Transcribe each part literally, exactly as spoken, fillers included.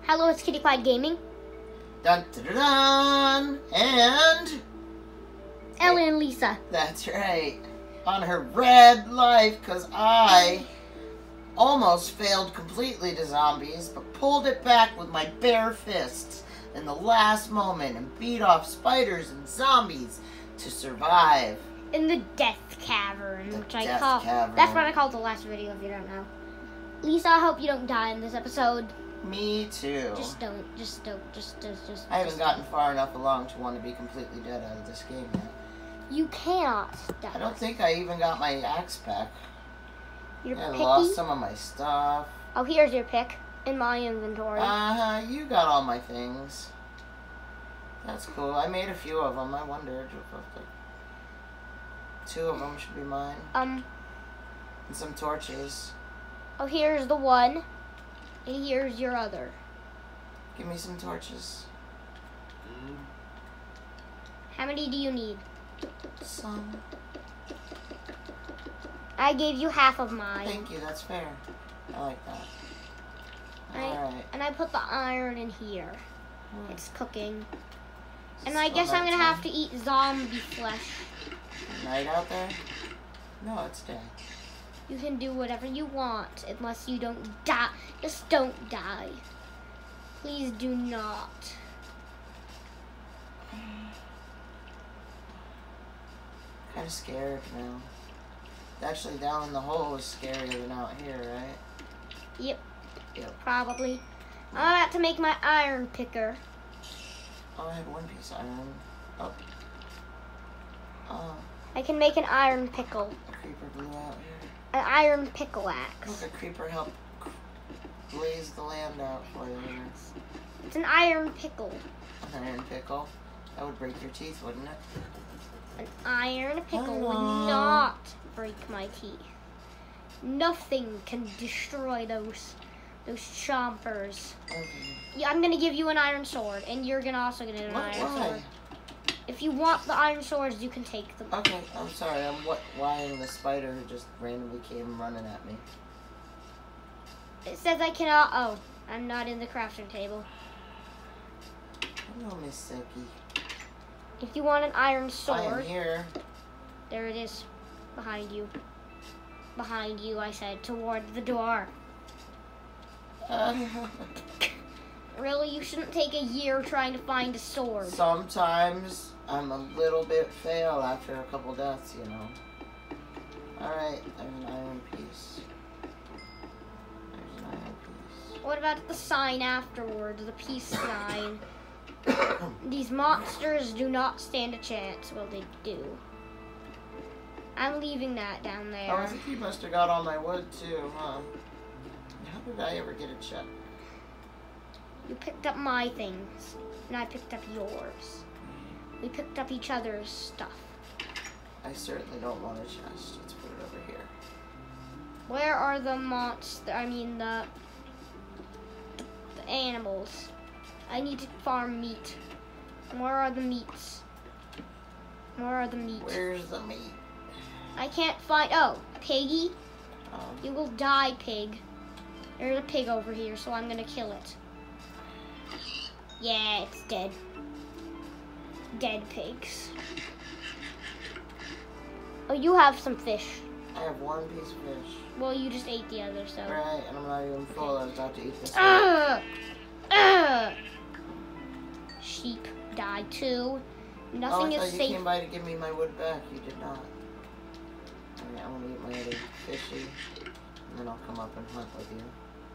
Hello, it's Kitty Clyde Gaming. Dun dun dun, dun. And Ellen and Lisa. That's right. On her red life, because I almost failed completely to zombies, but pulled it back with my bare fists in the last moment and beat off spiders and zombies to survive. In the Death Cavern, The which I Death call. Cavern. That's what I called the last video. If you don't know, Lisa, I hope you don't die in this episode. Me too. Just don't. Just don't. Just, just, just. I haven't just gotten far enough along to want to be completely dead out of this game yet. You cannot die. I don't think I even got my axe back. You're I picky. lost some of my stuff. Oh, here's your pick in my inventory. Uh-huh, you got all my things. That's cool. I made a few of them. I wondered if like, two of them should be mine. Um. And some torches. Oh, here's the one, and here's your other. Give me some torches. How many do you need? Some. I gave you half of mine. Thank you. That's fair. I like that. I, Alright. And I put the iron in here. Hmm. It's cooking. And It's I still guess I'm gonna nighttime. have to eat zombie flesh. Night out there? No, it's day. You can do whatever you want, unless you don't die. Just don't die. Please do not. Kind of scared now. Actually, down in the hole is scarier than out here, right? Yep. Yep. Probably. I'm about to make my iron picker. Oh, I had one piece of iron. Oh. Oh, I can make an iron pickle. a creeper blew out here. An iron pickle axe. Look, a creeper helped blaze the land out for you. It's an iron pickle. An iron pickle. That would break your teeth, wouldn't it? An iron pickle would Hello. not break my teeth. Nothing can destroy those those chompers. Okay. Yeah, I'm gonna give you an iron sword, and you're gonna also get an What? iron Why? sword. If you want the iron swords, you can take them. Okay, I'm sorry. I'm what? Whying the spider who just randomly came running at me. It says I cannot. Oh, I'm not in the crafting table. Hello, Miss Seki. If you want an iron I am sword, here. there it is, behind you. Behind you, I said, toward the door. Really, you shouldn't take a year trying to find a sword. Sometimes I'm a little bit fail after a couple deaths, you know. Alright, there's an iron piece. There's an iron piece. What about the sign afterwards, the peace sign? These monsters do not stand a chance. Well, they do. I'm leaving that down there. Oh, I think you must have got all my wood too, huh? How did I ever get it shut? You picked up my things, and I picked up yours. We picked up each other's stuff. I certainly don't want a chest. Let's put it over here. Where are the monsters? I mean, the, the animals. I need to farm meat. Where are the meats? Where are the meat? Where's the meat? I can't find. Oh, piggy. Um, You will die, pig. There's a pig over here, so I'm gonna kill it. Yeah, it's dead. Dead pigs. Oh, you have some fish. I have one piece of fish. Well, you just ate the other, so. Right, and I'm not even full. I was about to eat this. Ugh! Ugh! Sheep died too. Oh, Nothing I is thought you safe. came by to give me my wood back. You did not. Alright, I'm gonna eat my other fishy, and then I'll come up and hunt with you.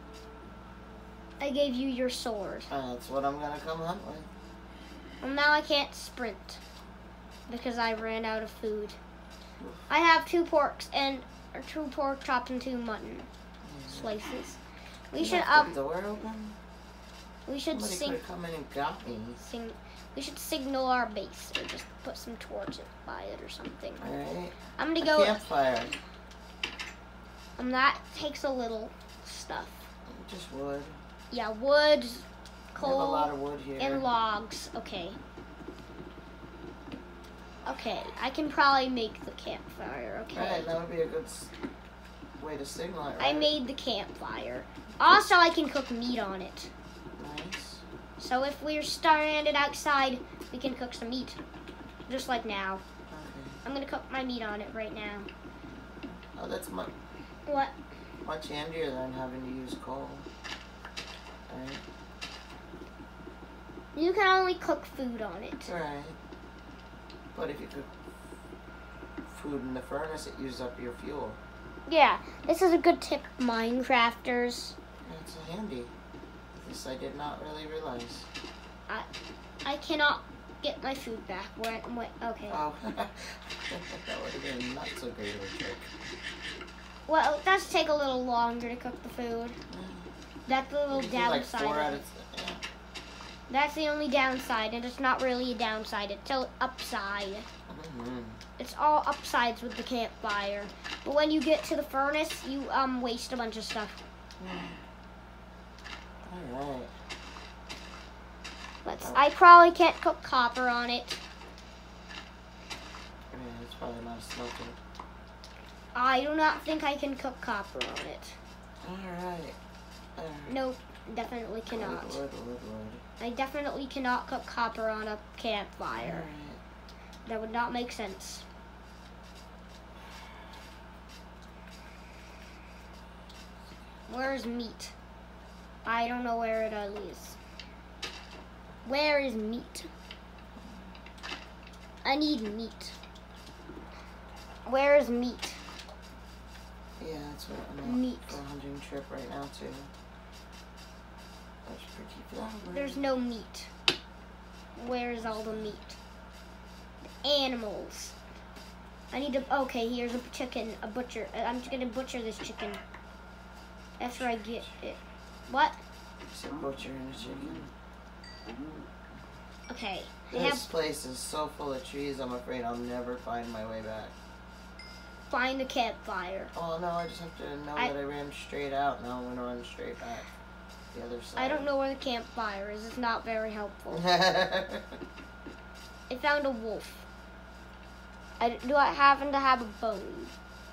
I gave you your sword. Uh, that's what I'm gonna come hunt with. Well, now I can't sprint because I ran out of food. I have two porks and or two pork chops and two mutton slices. We You should left um the door open? we should Somebody sing could have come in and got me. sing we should signal our base or just put some torches by it or something. Alright. I'm gonna A go. campfire. Um, that takes a little stuff. Just wood. Yeah, wood, I have a coal, lot of wood here. and logs. Okay. Okay, I can probably make the campfire. Okay. Right, that would be a good s- way to signal it, I right? made the campfire. Also, I can cook meat on it. Nice. Nice. So if we're stranded outside, we can cook some meat. Just like now. Okay. I'm gonna cook my meat on it right now. Oh, that's much, What? much handier than having to use coal. Right. You can only cook food on it. Right. But if you cook food in the furnace, it uses up your fuel. Yeah, this is a good tip, Minecrafters. That's handy. This I did not really realize. I cannot get my food back. Where? Wait, okay. Oh, that would have been not so great of a trick. Well, it does take a little longer to cook the food. That's the little You do downside. like four of out it. of yeah. That's the only downside, and it's not really a downside. It's an upside. Mm-hmm. It's all upsides with the campfire. But when you get to the furnace, you um waste a bunch of stuff. All right. Let's. I probably can't cook copper on it. Yeah, it's probably not a smelter. I do not think I can cook copper on it. All right. All right. Nope, definitely cannot. Lord, Lord, Lord, Lord. I definitely cannot cook copper on a campfire. All That would not make sense. Where's meat? I don't know where it is. Where is meat? I need meat. Where is meat? Yeah, that's what I'm out Meat. for a hunting trip right now too. That's pretty flower. There's no meat. Where's all the meat? The animals. I need to. Okay, here's a chicken. A butcher. uh, I'm just gonna butcher this chicken after I get it. What? It's a butcher and a chicken. Okay. They This have place is so full of trees. I'm afraid I'll never find my way back. find the campfire. Oh no, I just have to know I- that I ran straight out. Now I'm gonna run straight back. The other side. I don't know where the campfire is. It's not very helpful. I found a wolf. I, do I happen to have a bone?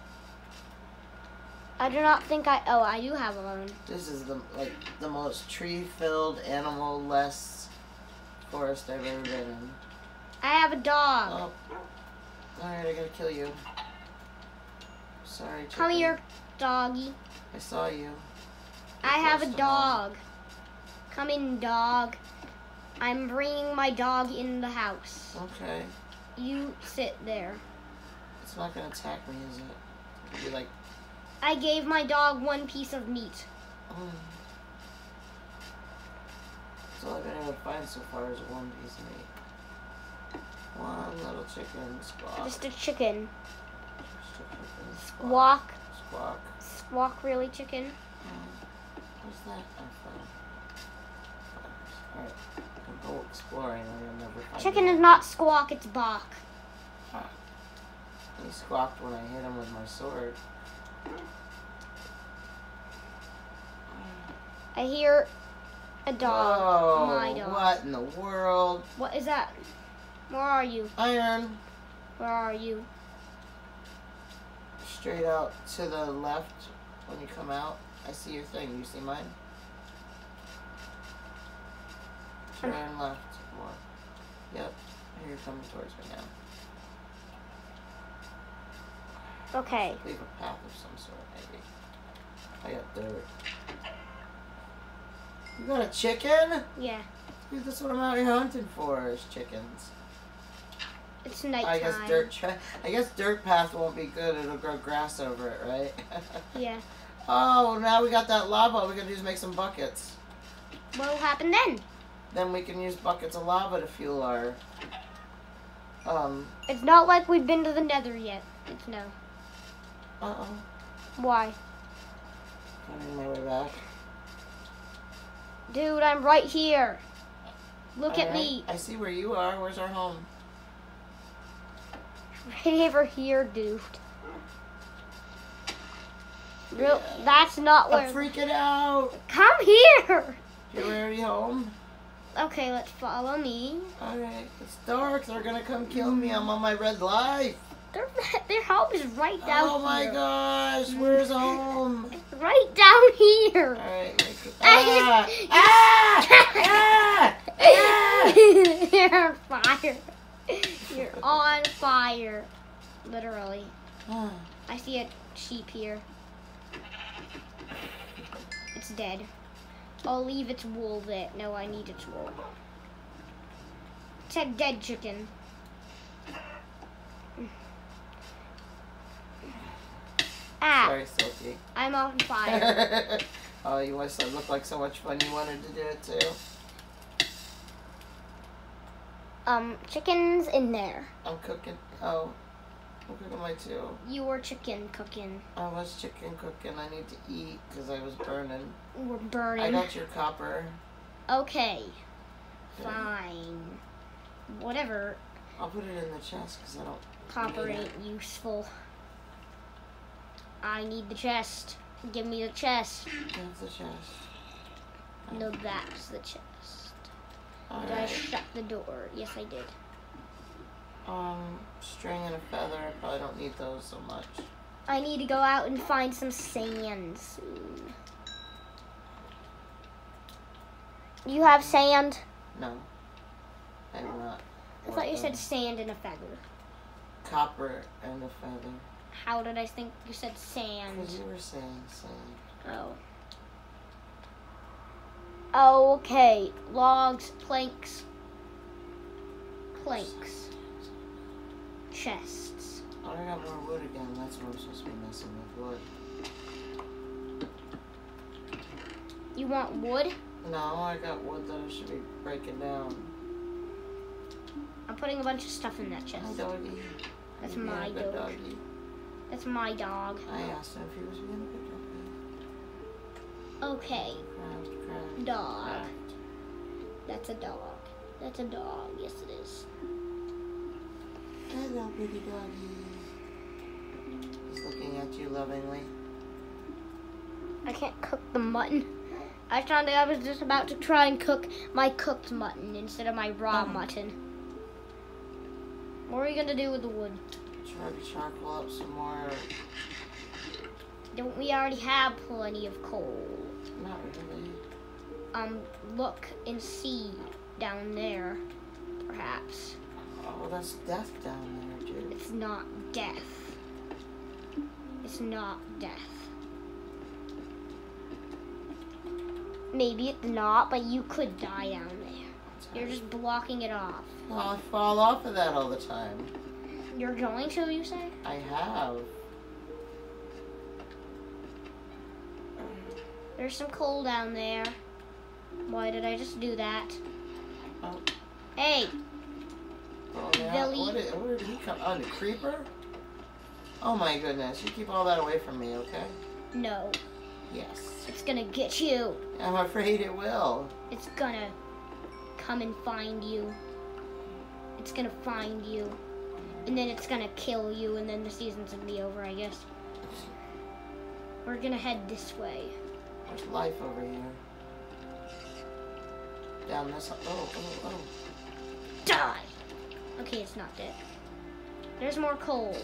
I do not think I. Oh, I do have a bone. This is the like the most tree-filled, animal-less forest I've ever been in. I have a dog. Oh, all right, I gotta kill you. Sorry, chicken. Come here, doggy. I saw you. I have a Close to dog. Come in, dog. I'm bringing my dog in the house. home. Okay, You sit there. it's not gonna attack me, is it? It'll be like, I gave my dog one piece of meat. oh. That's all I've been able to find so far is one piece of meat. One little chicken squawk. Just a chicken. Just a chicken Squawk. Squawk. Squawk, really, chicken? What's that? Oh, Alright, I'll go exploring and you'll never find Chicken it. is not squawk, it's bawk. He squawked when I hit him with my sword. I hear a dog. Whoa, My dog. what in the world? What is that? Where are you? Iron. Where are you? Straight out to the left when you come out. I see your thing. You see mine? Turn left more. Yep. You're coming towards me now. Okay. Leave a path of some sort, maybe. I got dirt. You got a chicken? Yeah. Dude, that's what I'm out here hunting for, is chickens. It's nighttime. I guess dirt tra- I guess dirt path won't be good. It'll grow grass over it, right? Yeah. Oh, now we got that lava. All we gotta do is make some buckets. What will happen then? Then we can use buckets of lava to fuel our... Um, It's not like we've been to the nether yet. It's no. uh-oh. Why? Finding my way back. Dude, I'm right here. Look at Alright, me. I see where you are. Where's our home? Right over here, dude. Real, Yeah. that's not where... I'm freaking out. Come here! You're already home? Okay, let's follow me. Alright, it's dark. They're gonna come kill me. I'm on my red life. Their, their home is right down Oh my here. gosh, where's home? Right down here. Alright, ah, ah! Ah! Ah! Ah! You're on fire. You're on fire. Literally. Ah. I see a sheep here. It's dead. I'll leave its wool there. No, I need its wool. It's a dead chicken. Ah, Sorry, Silky. I'm on fire. Oh, you must have looked like so much fun. You wanted to do it too. Um, chicken's in there. I'm cooking. Oh, I'm cooking my two. You were chicken cooking. I was chicken cooking. I need to eat because I was burning. We're burning. I got your copper. Okay. Okay. Fine. Whatever. I'll put it in the chest because I don't. Copper need ain't it. useful. I need the chest. Give me the chest. That's the chest. No, that's the chest. All Did I right. shut the door? Yes, I did. Um, string and a feather. I probably don't need those so much. I need to go out and find some sand soon. You have sand? No, I have not. I thought you What, said uh, sand and a feather. copper and a feather. How did I think you said sand? Because you were saying sand. Oh. Okay. Logs, planks. Planks. Chests. Oh, I got more wood again. That's what I'm supposed to be messing with wood. You want wood? No, I got wood that I should be breaking down. I'm putting a bunch of stuff in that Hi, chest. doggy. That's You're being my a good dog. doggy. That's my dog. I asked him if he was being a good doggy. Okay. Craft, craft, Dog. craft. That's a dog. That's a dog. Yes, it is. Hello, pretty doggy. He's looking at you lovingly. I can't cook the mutton. I found I was just about to try and cook my cooked mutton instead of my raw Oh. mutton. What are we gonna do with the wood? Try to charcoal up some more. Don't we already have plenty of coal? Not really. Um, look and see down there, perhaps. Oh, that's death down there, dude. It's not death. It's not death. Maybe it's not, but you could die down there. You're just blocking it off. Well, I fall off of that all the time. You're going to, you say? I have. There's some coal down there. Why did I just do that? Oh, Hey, oh yeah. Billy. What did, where did he come? Oh, the creeper? Oh my goodness. You keep all that away from me, okay? no. Yes. It's gonna get you. I'm afraid it will. It's gonna come and find you. It's gonna find you. And then it's gonna kill you, and then the season's gonna be over, I guess. We're gonna head this way. There's life over here. Down this. Oh, oh, oh. Die! Okay, it's not dead. There's more coal.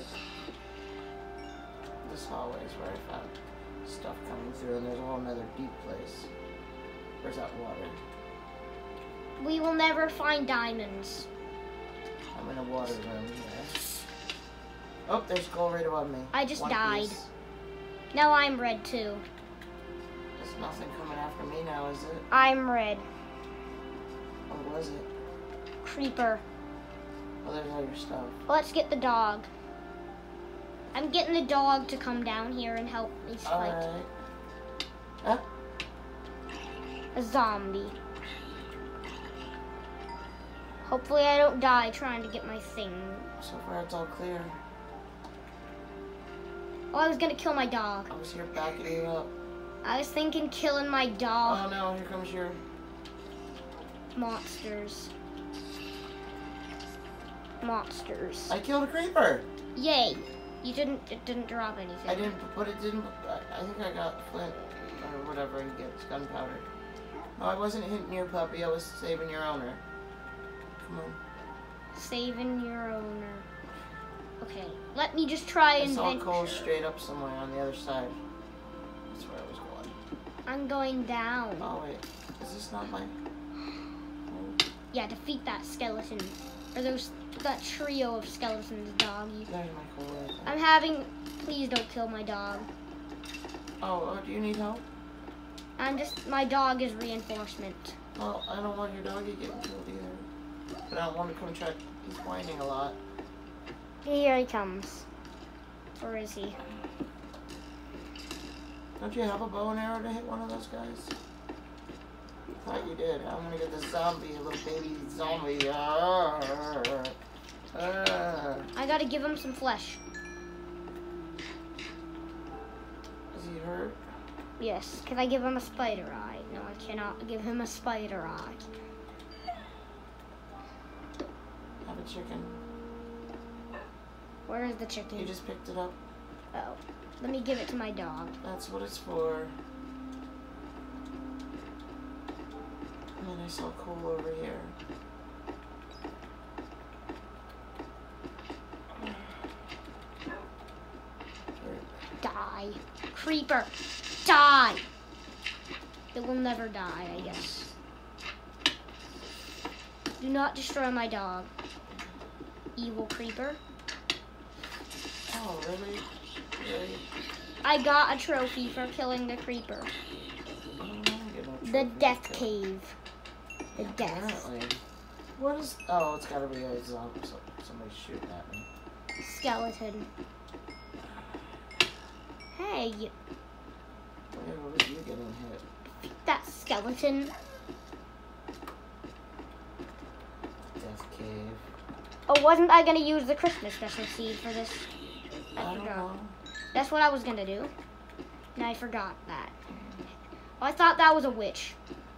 This hallway is where I found stuff coming through, and there's a whole nother deep place. Where's that water? We will never find diamonds. I'm in a water room here. Oh, there's gold right above me. I just One died. piece. Now I'm red too. There's nothing coming after me now, is it? I'm red. What was it? Creeper. Oh, there's all your stuff. Let's get the dog. I'm getting the dog to come down here and help me fight Alright. Huh? a zombie. Hopefully I don't die trying to get my thing. So far it's all clear. Oh, I was gonna kill my dog. I was here backing you up. I was thinking killing my dog. Oh no, here comes your... Monsters. Monsters. I killed a creeper! Yay. You didn't, it didn't drop anything. I didn't, but it didn't... I, I think I got flint, or whatever he gets, gunpowder. No, I wasn't hitting your puppy, I was saving your owner. Come on. Saving your owner. Okay, let me just try I and saw venture. coal straight up somewhere on the other side. That's where I was going. I'm going down. Oh, wait. Is this not my... Yeah, defeat that skeleton. Or those that trio of skeletons, doggy. There's my cool right there. I'm having... Please don't kill my dog. Oh, oh, do you need help? I'm just... My dog is reinforcement. Well, I don't want your doggy getting killed either. But I don't want to come try... He's whining a lot. Here he comes. Where is he? Don't you have a bow and arrow to hit one of those guys? I thought you did. I'm gonna get this zombie, a little baby zombie. Uh, uh. I gotta give him some flesh. Is he hurt? Yes. Can I give him a spider eye? No, I cannot give him a spider eye. Have a chicken. Where is the chicken? You just picked it up. Oh. Let me give it to my dog. That's what it's for. And then I saw coal over here. Die. Creeper. Die. It will never die, I guess. Do not destroy my dog. Evil creeper. Oh, really? Really? I got a trophy for killing the creeper. I don't wanna get no The trophy. death cave. The death. Apparently. What is... Oh, it's gotta be a zombie. Somebody's shooting at me. Skeleton. Hey, Wait, what was you getting hit? that skeleton. Death cave. Oh, wasn't I gonna use the Christmas special seed for this? I don't forgot. know. That's what I was gonna do. And I forgot that. Oh, I thought that was a witch.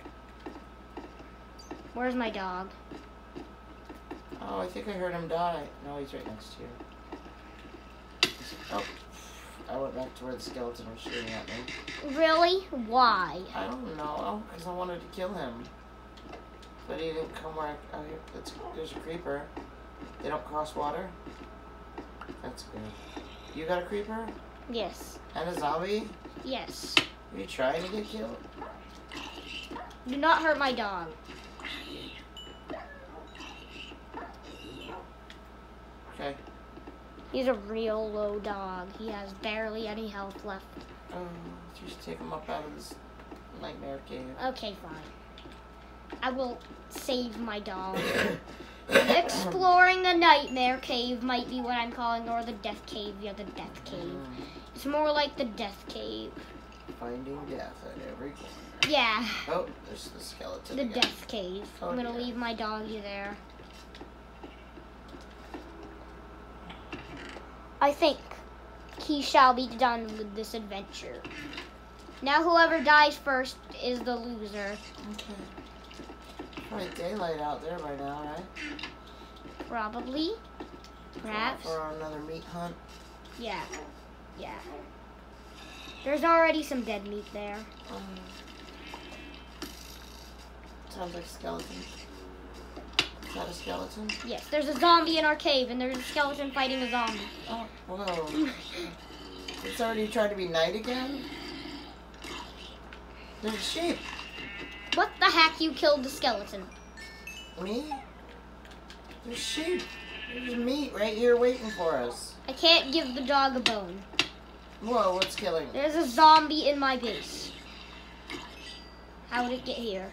Where's my dog? Oh, I think I heard him die. No, he's right next to you. Oh, I went back to where the skeleton was shooting at me. Really? Why? I don't know, because I wanted to kill him. But he didn't come where I... Oh, here, that's, there's a creeper. They don't cross water? That's good. You got a creeper? Yes. And a zombie? Yes. Are you trying to get killed? Do not hurt my dog. Okay. He's a real low dog. He has barely any health left. Um, just take him up out of this nightmare cave. Okay, fine. I will save my dog. Exploring the nightmare cave might be what I'm calling, or the death cave. Yeah, the death cave. Mm, It's more like the death cave. finding death at every corner. Yeah, Oh, there's the skeleton the again. death cave. Oh, I'm gonna dear. leave my doggy there. I think he shall be done with this adventure. Now whoever dies first is the loser. Okay. Probably daylight out there by now, right? Probably. Perhaps. For another meat hunt. Yeah. Yeah. There's already some dead meat there. Um, sounds like a skeleton. Is that a skeleton? Yes, there's a zombie in our cave, and there's a skeleton fighting a zombie. Oh, whoa. It's already tried to be night again? There's a sheep. What the heck? You killed the skeleton. Me? There's sheep. There's meat right here waiting for us. I can't give the dog a bone. Whoa, what's killing? There's a zombie in my base. How did it get here?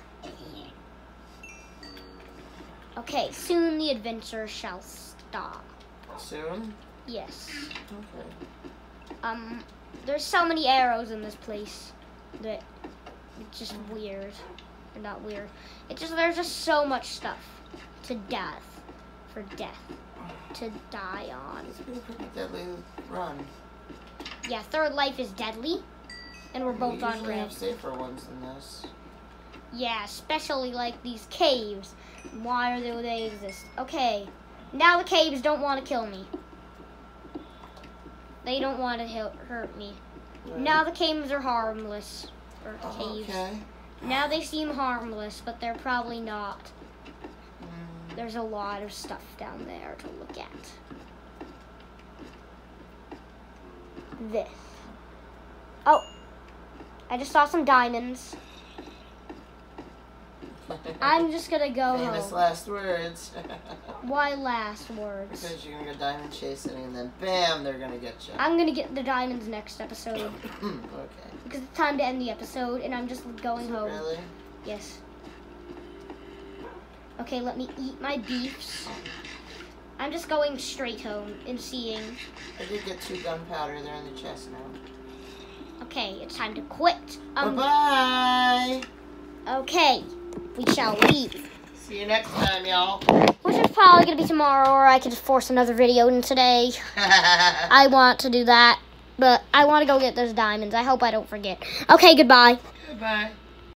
Okay, soon the adventure shall stop. Soon? Yes. Okay. Um, there's so many arrows in this place that it's just weird. Or not weird. It's just, there's just so much stuff to death, for death, to die on. It's been a pretty deadly run. Yeah, third life is deadly, and we're both we on usually red. have safer ones than this. Yeah, especially like these caves. Why do they exist? Okay, now the caves don't want to kill me. They don't want to hurt me. Right. Now the caves are harmless. Or Oh, caves. okay. Now they seem harmless, but they're probably not. Mm, There's a lot of stuff down there to look at. This. Oh, I just saw some diamonds. I'm just gonna go Famous home. last words. Why last words? Because you're gonna go diamond chasing and then bam, they're gonna get you. I'm gonna get the diamonds next episode. Okay. Because it's time to end the episode and I'm just going home. Really? Yes. Okay, let me eat my beefs. I'm just going straight home and seeing. I did get two gunpowder. They're in the chest now. Okay, it's time to quit. Um, Bye-bye. Okay, we shall leave. See you next time, y'all. Which is probably going to be tomorrow, or I could force another video in today. I want to do that, but I want to go get those diamonds. I hope I don't forget. Okay, goodbye. Goodbye.